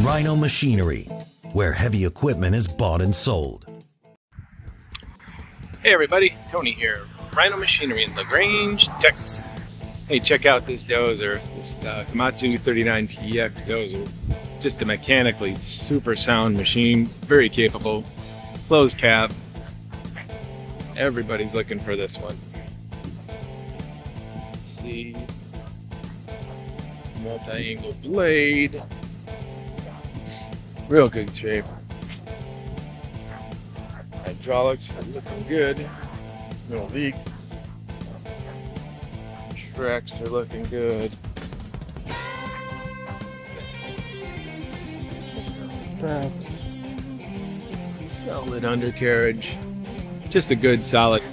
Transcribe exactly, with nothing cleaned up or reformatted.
Rhino Machinery, where heavy equipment is bought and sold. Hey everybody, Tony here, Rhino Machinery in Grange, Texas. Hey, check out this dozer, this uh, Komatsu thirty-nine P X dozer. Just a mechanically super sound machine, very capable, closed cab. Everybody's looking for this one. The multi-angle blade, real good shape. Hydraulics are looking good, no leak. Tracks are looking good. Tracks. Solid undercarriage. Just a good, solid